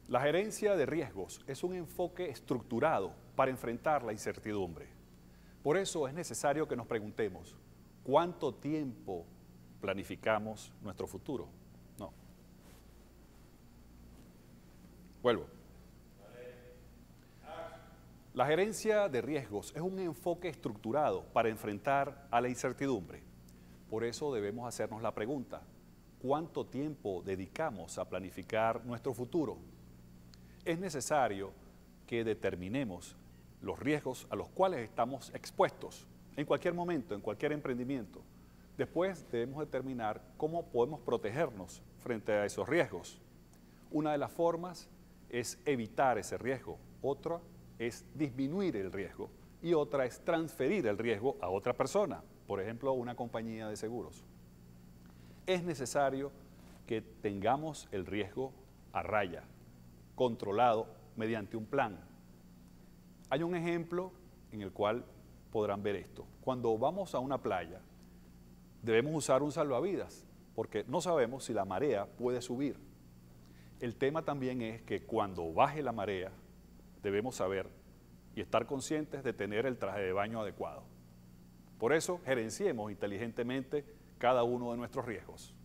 La gerencia de riesgos es un enfoque estructurado para enfrentar la incertidumbre. Por eso es necesario que nos preguntemos, ¿cuánto tiempo planificamos nuestro futuro? No. Vuelvo. La gerencia de riesgos es un enfoque estructurado para enfrentar a la incertidumbre. Por eso debemos hacernos la pregunta, ¿cuánto tiempo dedicamos a planificar nuestro futuro? Es necesario que determinemos los riesgos a los cuales estamos expuestos en cualquier momento, en cualquier emprendimiento. Después debemos determinar cómo podemos protegernos frente a esos riesgos. Una de las formas es evitar ese riesgo, otra es disminuir el riesgo y otra es transferir el riesgo a otra persona, por ejemplo, una compañía de seguros. Es necesario que tengamos el riesgo a raya, controlado mediante un plan. Hay un ejemplo en el cual podrán ver esto. Cuando vamos a una playa, debemos usar un salvavidas, porque no sabemos si la marea puede subir. El tema también es que cuando baje la marea, debemos saber y estar conscientes de tener el traje de baño adecuado. Por eso, gerenciemos inteligentemente cada uno de nuestros riesgos.